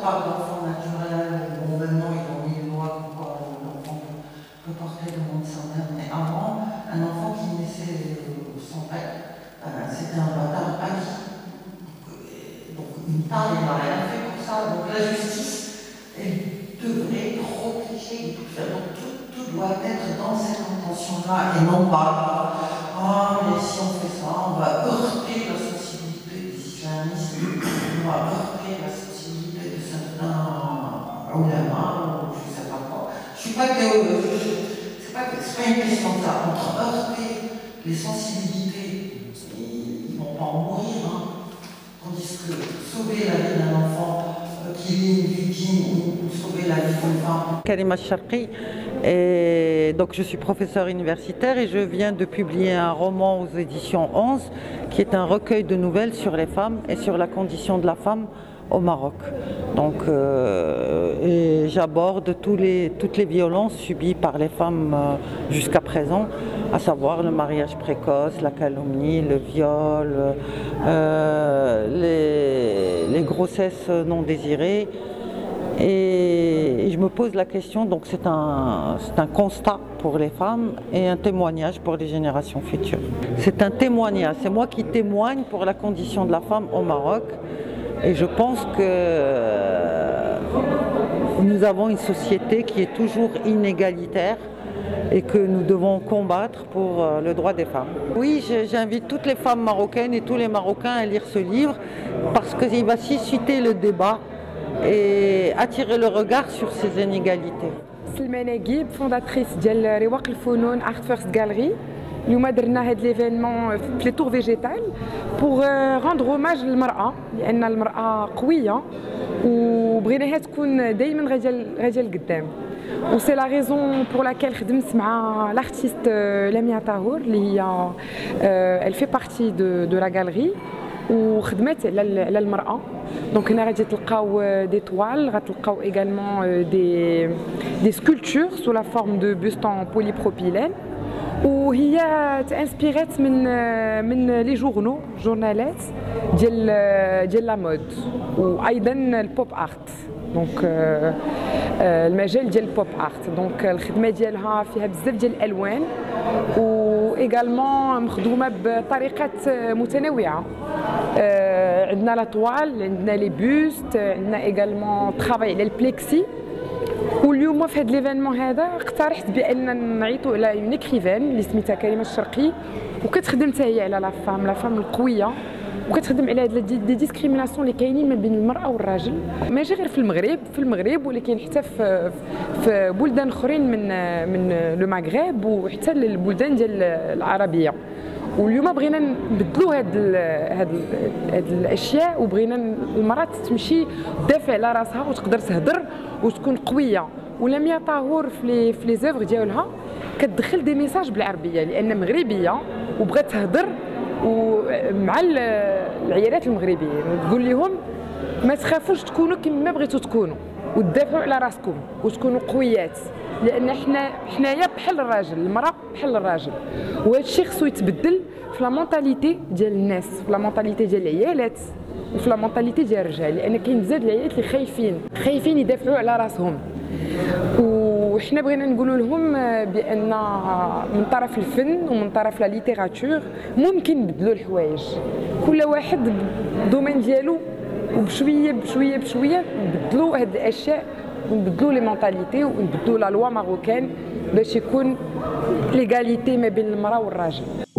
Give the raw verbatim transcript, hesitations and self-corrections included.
pas d'enfant naturel. Bon, maintenant, ils ont mis une loi pour quoi l'enfant peut porter le nom de sa mère. Mais avant, un enfant qui naissait sans père, euh, c'était un bâtard à vie. Donc, une taille, elle n'a rien fait pour ça. Donc, la justice, elle devrait protéger tout ça. Donc, tout, tout doit être dans cette intention-là et non pas. Ah, mais si on fait ça, on va heurter la sensibilité des islamistes, on va heurter la sensibilité de certains ulama, ou je ne sais pas quoi. Je ne suis pas que. C'est pas, pas une question de ça. Entre heurter les sensibilités, ils ne vont pas en mourir, hein. Tandis que sauver la vie d'un enfant euh, qui est une victime ou sauver la vie d'une femme. Karima Charqi, et donc je suis professeure universitaire et je viens de publier un roman aux éditions onze qui est un recueil de nouvelles sur les femmes et sur la condition de la femme au Maroc. Donc euh, j'aborde tous les, toutes les violences subies par les femmes euh, jusqu'à présent, à savoir le mariage précoce, la calomnie, le viol, euh, les, les grossesses non désirées. Et je me pose la question, donc c'est un, c'est un constat pour les femmes et un témoignage pour les générations futures. C'est un témoignage, c'est moi qui témoigne pour la condition de la femme au Maroc. Et je pense que nous avons une société qui est toujours inégalitaire et que nous devons combattre pour le droit des femmes. Oui, j'invite toutes les femmes marocaines et tous les Marocains à lire ce livre parce qu'il va susciter le débat et attirer le regard sur ces inégalités. Slimane Guib, fondatrice de Rewaq El Founoun Art First Gallery. اليوم درنا هذا ليفينمون في لي تور فيجيتال بوغ روندر هوماج للمرأة لأن المرأة قوية وبغيناها تكون دائما رجال رجال قدام. و سي لا ريزون بور لاكيل خدمت مع لارتيست لميا طاهور اللي هي elle fait partie de de la galerie وخدمت على على المرأة. دونك هنا غادي تلقاو دي توال غتلقاو ايغالمون دي دي سكولبتور سو لا فورم دو بوست ان بوليبروبيلين وهي تانسبيرات من من لي جورنو جورنالات ديال ديال لا مود وايضا البوب ارت. دونك المجال ديال البوب ارت. دونك الخدمه ديالها فيها بزاف ديال الالوان و ايغالمون مخدومه بطريقات متنوعه. عندنا لا طوال، عندنا لي بوست، عندنا ايغالمون طرافاي على البليكسي. واليوم في هذا ليفينمون هذا اقترحت بان نعيطوا على اون اكريفان اللي سميتها كريمه الشرقي وكتخدم حتى هي على لا فام لا فام القويه وكتخدم على هاد دي ديسكريميناسيون اللي كاينين ما بين المراه والراجل ماشي غير في المغرب في المغرب ولكن حتى في في بلدان اخرين من من لو مغرب وحتى البلدان ديال العربيه. واليوم بغينا نبدلوا هاد هاد هاد الاشياء وبغينا المراه تمشي تدافع على راسها وتقدر تهضر وتكون قويه. ولميا طاهور في لي في لي زيفغ ديالها كتدخل دي ميساج بالعربيه لان مغربيه وبغات تهضر ومع العيالات المغربيين وتقول لهم ما تخافوش تكونوا كما بغيتوا تكونوا وتدافعوا على راسكم وتكونوا قويات لان حنا حنايا بحال الراجل المراه بحال الراجل وهذا الشيء خصو يتبدل في لا مونطاليتي ديال الناس في لا مونطاليتي ديال العيالات وفي لا مونطاليتي ديال الرجال لان كاين بزاف ديال العيالات اللي خايفين خايفين يدافعوا على راسهم. وحنا بغينا نقولوا لهم بان من طرف الفن ومن طرف لا ليتيراتور ممكن نبدلوا الحوايج كل واحد بالدومين ديالو وبشويه بشويه بشويه نبدلوا هاد الاشياء ونبدلوا لي مونطاليتي ونبدلوا لا لوا ماروكان باش يكون ليغاليتي ما بين المراه والراجل.